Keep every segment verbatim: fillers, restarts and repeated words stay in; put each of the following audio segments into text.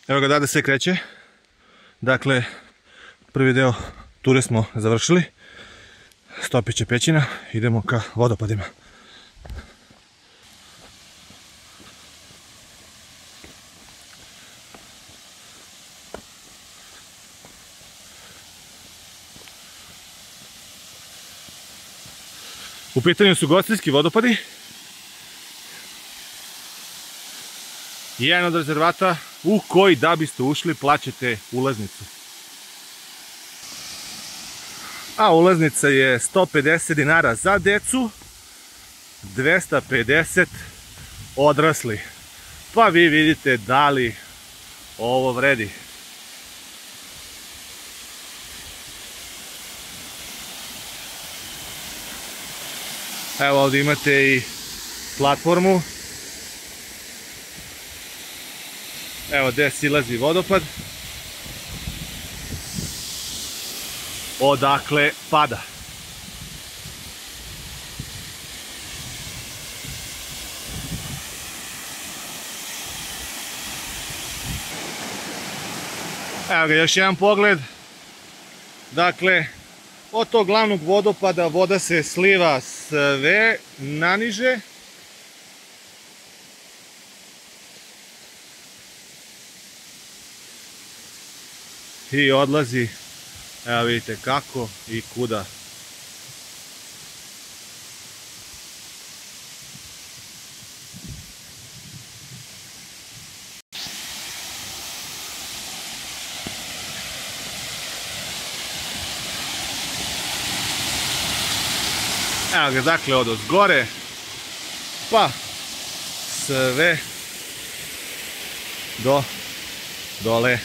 Evo ga, da sve kreće. Dakle, prvi deo ture smo završili. Stopiće pećina, idemo ka vodopadima. U pitanju su gostinski vodopadi. Jedan od rezervata u koji da biste ušli plaćate ulaznicu. A ulaznica je sto pedeset dinara za decu, dvesta pedeset odrasli. Pa vi vidite da li ovo vredi. Evo ovdje imate i platformu. Evo gdje silazi vodopad. Odakle pada. Evo ga još jedan pogled. Dakle, od tog glavnog vodopada voda se sliva sve naniže. I odlazi, evo vidite kako i kuda. Evo ga, dakle, od gore pa sve do dole.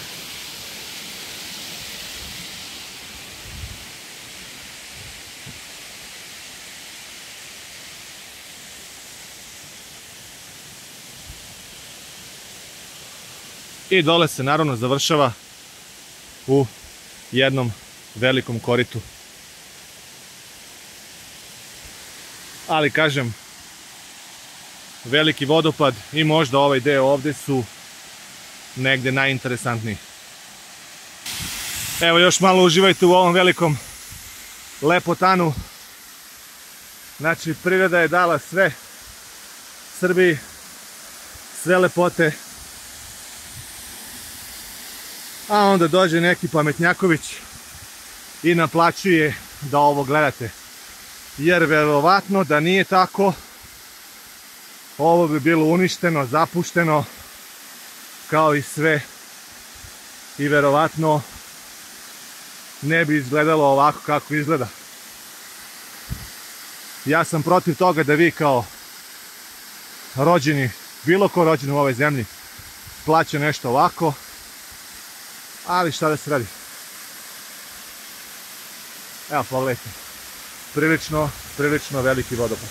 I dole se naravno završava u jednom velikom koritu. Ali kažem, veliki vodopad i možda ovaj deo ovdje su negdje najinteresantniji. Evo još malo uživajte u ovom velikom lepotanu. Znači priroda je dala sve Srbiji, sve lepote. A onda dođe neki pametnjaković i naplaćuje da ovo gledate. Jer verovatno da nije tako, ovo bi bilo uništeno, zapušteno, kao i sve. I verovatno ne bi izgledalo ovako kako izgleda. Ja sam protiv toga da vi kao rođeni, bilo ko rođen u ovoj zemlji, plaća nešto ovako. Ali šta da se radi? Evo pogledajte. Prilično, prilično veliki vodopad.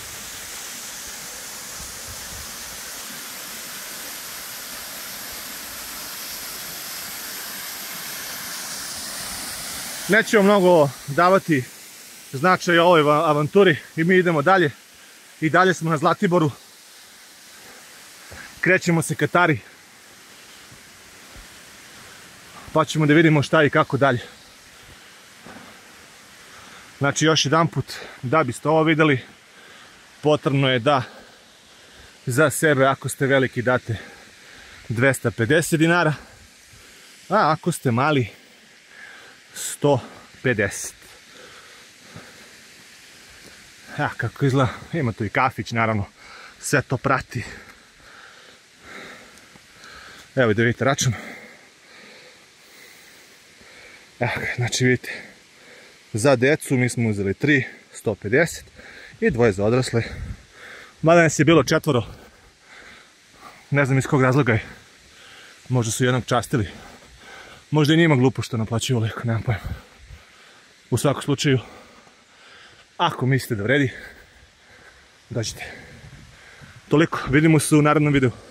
Nećemo mnogo davati značaj ovoj avanturi i mi idemo dalje. I dalje smo na Zlatiboru. Krećemo se ka Tari. Pa ćemo da vidimo šta i kako dalje. Znači još jedan put, da biste ovo vidjeli, potrebno je da za sebe, ako ste veliki, date dvesta pedeset dinara, a ako ste mali sto pedeset. Ja, kako izgleda, ima tu i kafić, naravno, sve to prati. Evo da vidite račun. Evo ga, znači vidite, za decu mi smo uzeli tri, sto pedeset i dvoje za odrasle. Mada nas je bilo četvoro, ne znam iz kog razloga je, možda su jednog častili, možda i njima glupo što naplaćuju ovoliko, nemam pojma. U svakom slučaju, ako mislite da vredi, dođite. Toliko, vidimo se u narednom videu.